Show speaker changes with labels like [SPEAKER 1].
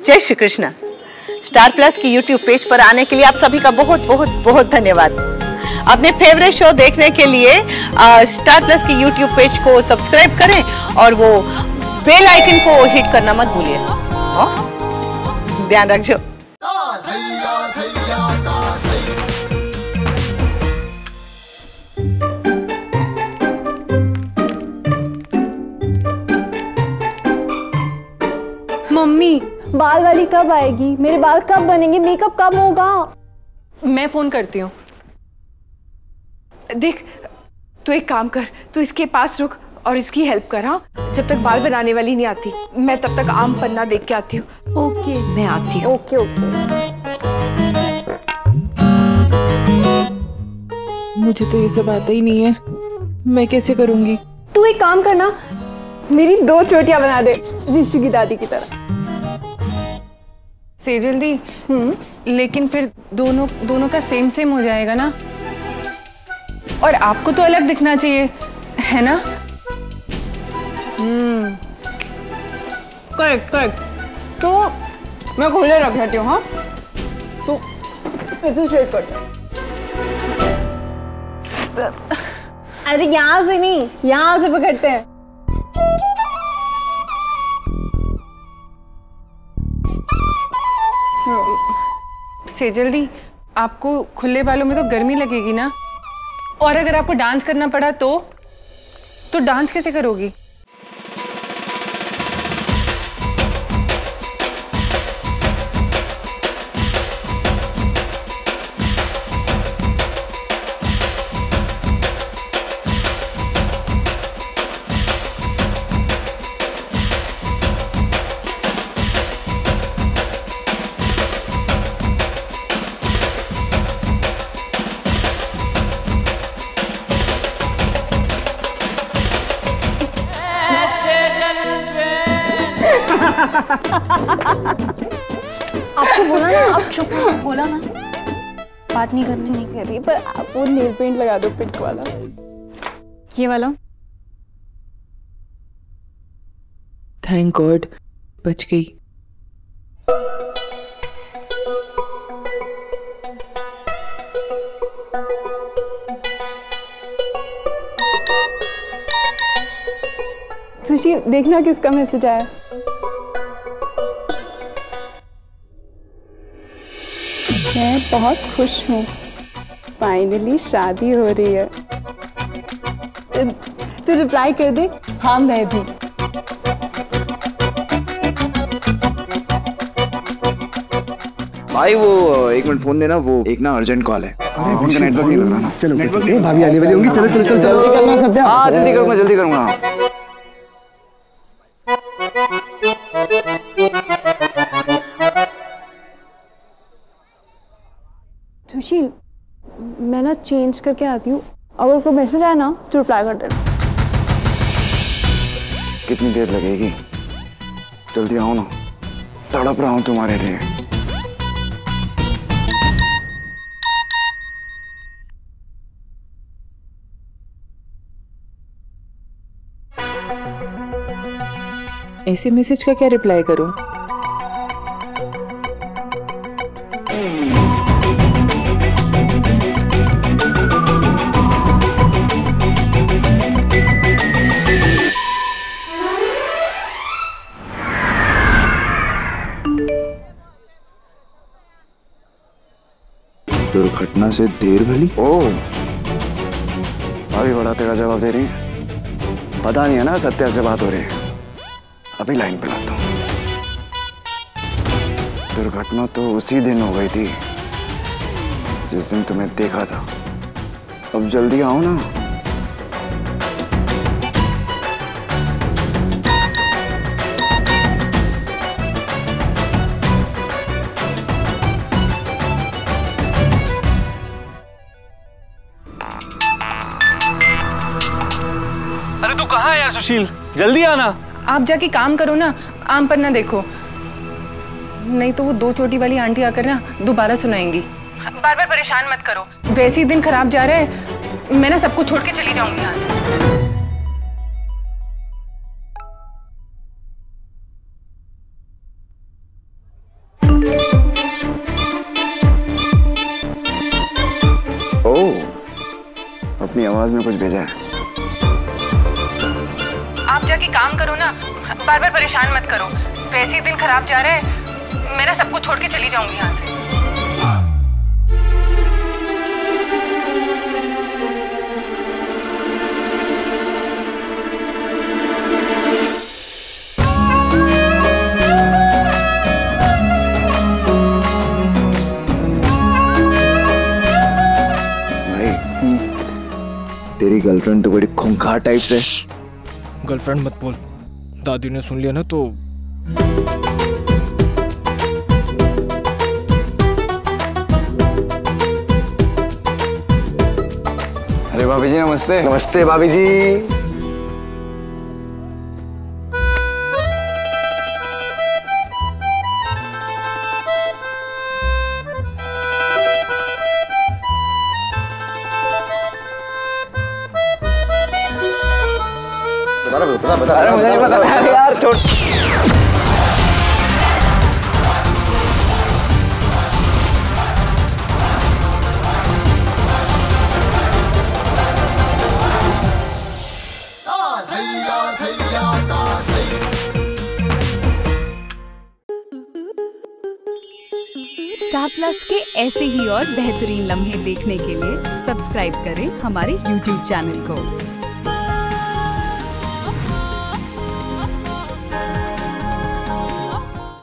[SPEAKER 1] जय Shri Krishna. Star plus की YouTube page पर आने के लिए आप सभी का बहुत बहुत बहुत धन्यवाद। अपने फेवरेट शो देखने के लिए स्टार प्लस की यूट्यूब पेज को सब्सक्राइब करें और वो बेल आइकन को हिट करना मत भूलिए। ध्यान रखिए।
[SPEAKER 2] मम्मी, बाल वाली कब आएगी? मेरे बाल कब बनेंगे? मेकअप कब होगा?
[SPEAKER 3] मैं फोन करती हूँ। देख, तू एक काम कर, तू इसके पास रुक और इसकी हेल्प कर। हाँ, जब तक बाल बनाने वाली नहीं आती, मैं तब तक आम पन्ना देख के आती हूँ।
[SPEAKER 2] ओके,
[SPEAKER 3] मैं आती हूँ।
[SPEAKER 2] Okay okay.
[SPEAKER 3] मुझे तो ये सब आता ही नहीं है, मैं कैसे करूँगी?
[SPEAKER 2] तू एक काम करना, मेरी 2 चोटियां बना दे रिशु की दादी की तरह।
[SPEAKER 3] सेजल दी, लेकिन फिर दोनों का सेम सेम हो जाएगा ना, और आपको तो अलग दिखना चाहिए, है ना?
[SPEAKER 2] Correct correct. तो मैं खोले रख लेती हूँ। हाँ, तो इसे शेड कर। अरे यहाँ से नहीं, यहाँ से पकड़ते हैं।
[SPEAKER 3] सेजल दी, आपको खुले बालों में तो गर्मी लगेगी ना, और अगर आपको डांस करना पड़ा तो डांस कैसे करोगी?
[SPEAKER 4] आपको बोला ना, आप चुप बोला ना, बात नहीं करनी।
[SPEAKER 2] नहीं कर रही, पर आप वो नेल पेंट लगा दो पिंक वाला।
[SPEAKER 4] ये वाला?
[SPEAKER 3] थैंक गॉड, बच गई।
[SPEAKER 2] सुशी, देखना किसका मैसेज आया। मैं बहुत खुश हूँ, फाइनली शादी हो रही है। तू रिप्लाई कर दे, हाँ मैं भी।
[SPEAKER 5] भाई वो 1 मिनट फोन देना, वो एक ना अर्जेंट कॉल है। फोन का नेटवर्क नहीं लग रहा ना।
[SPEAKER 6] चलो भाभी आने वाली होंगी। चलो चलो चलो जल्दी करना सत्या।
[SPEAKER 5] हाँ जल्दी करूँगा।
[SPEAKER 2] सुशील, मैं ना चेंज करके आती हूँ, अगर कोई मैसेज आया ना तो रिप्लाई कर देना।
[SPEAKER 5] कितनी देर लगेगी? जल्दी आओ ना, तड़प रहा हूँ तुम्हारे लिए।
[SPEAKER 3] ऐसे मैसेज का क्या रिप्लाई करूं?
[SPEAKER 5] दुर्घटना से देर भली। ओह, अभी बड़ा तेरा जवाब दे रही है। पता नहीं है ना सत्या से बात हो रही है। अभी लाइन पे लाता हूँ। दुर्घटना तो उसी दिन हो गई थी जिस दिन तुम्हें देखा था। अब जल्दी आओ ना।
[SPEAKER 7] अरे तू कहाँ है यार सुशील, जल्दी आना।
[SPEAKER 3] आप जाके काम करो ना, आम पन्ना देखो, नहीं तो वो 2 चोटी वाली आंटी आकर ना दोबारा सुनाएंगी। बार बार परेशान मत करो, वैसे ही दिन खराब जा रहा है, मैं ना सबको छोड़ के चली जाऊंगी यहाँ से।
[SPEAKER 5] आवाज में कुछ भेजा है।
[SPEAKER 3] आप जाके काम करो ना, बार बार परेशान मत करो। वैसे ही दिन खराब जा रहा है, मैं ना सबको छोड़ के चली जाऊंगी यहाँ से।
[SPEAKER 5] तेरी गर्लफ्रेंड तो बड़ी खूंखार टाइप से।
[SPEAKER 8] गर्लफ्रेंड मत बोल, दादी ने सुन लिया ना तो।
[SPEAKER 5] अरे भाभी जी नमस्ते।
[SPEAKER 6] नमस्ते भाभी जी।
[SPEAKER 5] अरे मुझे नहीं पता यार, छोड़।
[SPEAKER 9] स्टार प्लस के ऐसे ही और बेहतरीन लम्हे देखने के लिए सब्सक्राइब करें हमारे YouTube चैनल को।